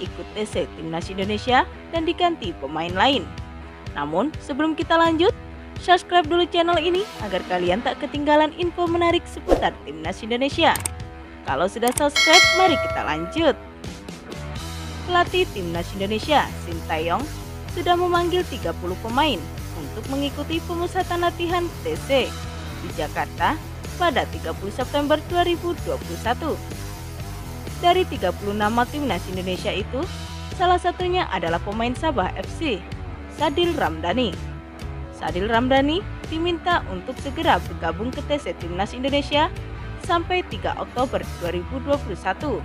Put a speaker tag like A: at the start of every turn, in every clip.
A: ikut TC Timnas Indonesia dan diganti pemain lain. Namun sebelum kita lanjut, subscribe dulu channel ini agar kalian tak ketinggalan info menarik seputar Timnas Indonesia. Kalau sudah subscribe, mari kita lanjut. Pelatih Timnas Indonesia, Sintayong, sudah memanggil 30 pemain untuk mengikuti pemusatan latihan TC di Jakarta pada 30 September 2021. Dari 30 nama Timnas Indonesia itu, salah satunya adalah pemain Sabah FC, Sadil Ramdhani. Sadil Ramdhani diminta untuk segera bergabung ke TC Timnas Indonesia sampai 3 Oktober 2021.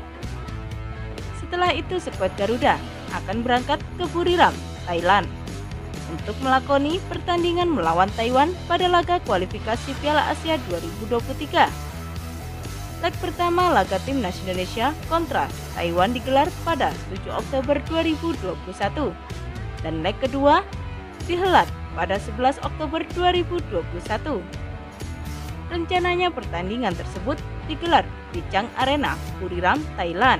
A: Setelah itu skuad Garuda akan berangkat ke Buriram, Thailand untuk melakoni pertandingan melawan Taiwan pada laga kualifikasi Piala Asia 2023. Leg pertama laga Timnas Indonesia kontra Taiwan digelar pada 7 Oktober 2021 dan leg kedua dihelat pada 11 Oktober 2021. Rencananya pertandingan tersebut digelar di Chang Arena, Buriram, Thailand.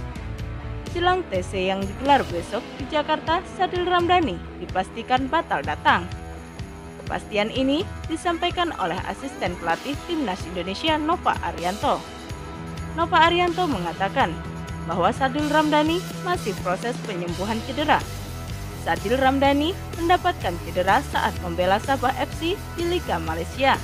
A: Jelang TC yang digelar besok di Jakarta, Sadil Ramdhani dipastikan batal datang. Kepastian ini disampaikan oleh asisten pelatih Timnas Indonesia Nova Arianto. Nova Arianto mengatakan bahwa Sadil Ramdhani masih proses penyembuhan cedera. Sadil Ramdhani mendapatkan cedera saat membela Sabah FC di Liga Malaysia.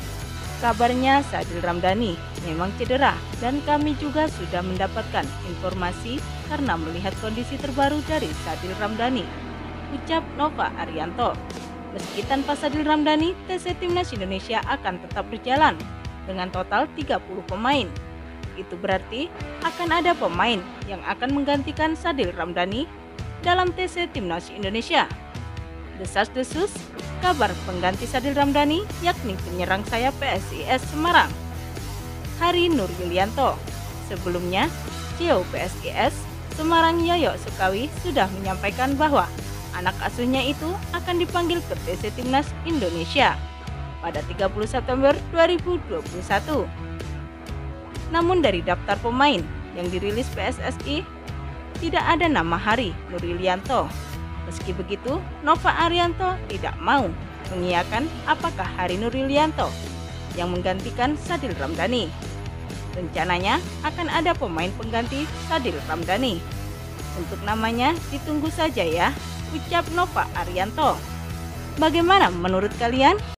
A: Kabarnya Sadil Ramdhani memang cedera dan kami juga sudah mendapatkan informasi karena melihat kondisi terbaru dari Sadil Ramdhani, ucap Nova Arianto. Meski tanpa Sadil Ramdhani, TC Timnas Indonesia akan tetap berjalan dengan total 30 pemain. Itu berarti akan ada pemain yang akan menggantikan Sadil Ramdhani dalam TC Timnas Indonesia. Desas-desus kabar pengganti Sadil Ramdhani yakni penyerang sayap PSIS Semarang, Hari Nur Yulianto. Sebelumnya, CEO PSIS Semarang Yoyo Sukawi sudah menyampaikan bahwa anak asuhnya itu akan dipanggil ke TC Timnas Indonesia pada 30 September 2021. Namun dari daftar pemain yang dirilis PSSI, tidak ada nama Hari Nur Yulianto. Meski begitu, Nova Arianto tidak mau mengiyakan apakah Hari Nur Yulianto yang menggantikan Sadil Ramdhani. Rencananya akan ada pemain pengganti Sadil Ramdhani. Untuk namanya ditunggu saja ya, ucap Nova Arianto. Bagaimana menurut kalian?